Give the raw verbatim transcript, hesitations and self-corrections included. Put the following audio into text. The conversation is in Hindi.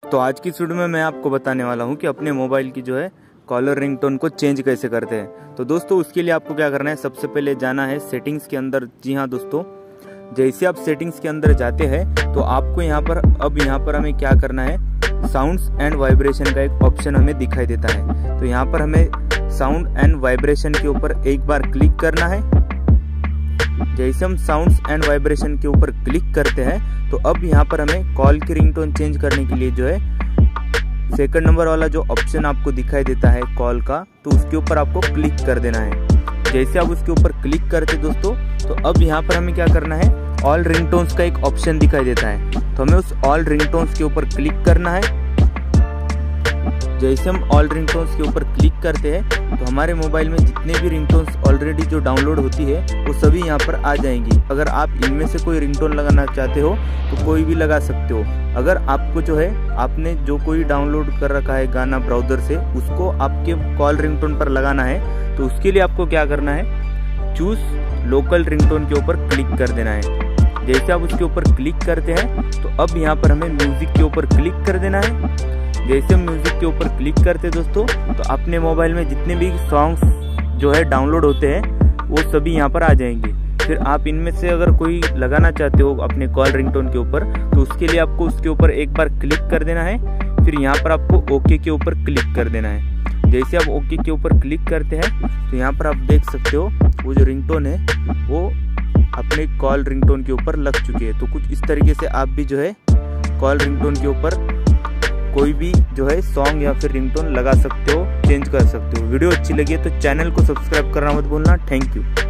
तो आज की इस वीडियो में मैं आपको बताने वाला हूं कि अपने मोबाइल की जो है कॉलर रिंगटोन को चेंज कैसे करते हैं। तो दोस्तों उसके लिए आपको क्या करना है, सबसे पहले जाना है सेटिंग्स के अंदर। जी हाँ दोस्तों, जैसे आप सेटिंग्स के अंदर जाते हैं तो आपको यहाँ पर अब यहाँ पर हमें क्या करना है, साउंड्स एंड वाइब्रेशन का एक ऑप्शन हमें दिखाई देता है। तो यहाँ पर हमें साउंड एंड वाइब्रेशन के ऊपर एक बार क्लिक करना है। जैसे हम साउंड्स एंड वाइब्रेशन के ऊपर क्लिक करते हैं तो अब यहाँ पर हमें कॉल की रिंगटोन चेंज करने के लिए जो है सेकंड नंबर वाला जो ऑप्शन आपको दिखाई देता है कॉल का, तो उसके ऊपर आपको क्लिक कर देना है। जैसे आप उसके ऊपर क्लिक करते दोस्तों तो अब यहाँ पर हमें क्या करना है, ऑल रिंगटोन्स का एक ऑप्शन दिखाई देता है। तो हमें उस ऑल रिंगटोन्स के ऊपर क्लिक करना है। जैसे हम ऑल रिंगटोन्स के ऊपर क्लिक करते हैं तो हमारे मोबाइल में जितने भी रिंगटोन्स ऑलरेडी जो डाउनलोड होती है वो सभी यहाँ पर आ जाएंगी। अगर आप इनमें से कोई रिंगटोन लगाना चाहते हो तो कोई भी लगा सकते हो। अगर आपको जो है आपने जो कोई डाउनलोड कर रखा है गाना ब्राउजर से, उसको आपके कॉल रिंगटोन पर लगाना है तो उसके लिए आपको क्या करना है, चूज लोकल रिंगटोन के ऊपर क्लिक कर देना है। जैसे आप उसके ऊपर क्लिक करते हैं तो अब यहाँ पर हमें म्यूजिक के ऊपर क्लिक कर देना है। जैसे हम म्यूजिक के ऊपर क्लिक करते दोस्तों तो अपने मोबाइल में जितने भी सॉन्ग्स जो है डाउनलोड होते हैं वो सभी यहाँ पर आ जाएंगे। फिर आप इनमें से अगर कोई लगाना चाहते हो अपने कॉल रिंगटोन के ऊपर तो उसके लिए आपको उसके ऊपर एक बार क्लिक कर देना है। फिर यहाँ पर आपको ओके के ऊपर क्लिक कर देना है। जैसे आप ओके के ऊपर क्लिक करते हैं तो यहाँ पर आप देख सकते हो वो जो रिंगटोन है वो अपने कॉल रिंगटोन के ऊपर लग चुकी है। तो कुछ इस तरीके से आप भी जो है कॉल रिंगटोन के ऊपर कोई भी जो है सॉन्ग या फिर रिंगटोन लगा सकते हो, चेंज कर सकते हो। वीडियो अच्छी लगी है तो चैनल को सब्सक्राइब करना मत भूलना। Thank you.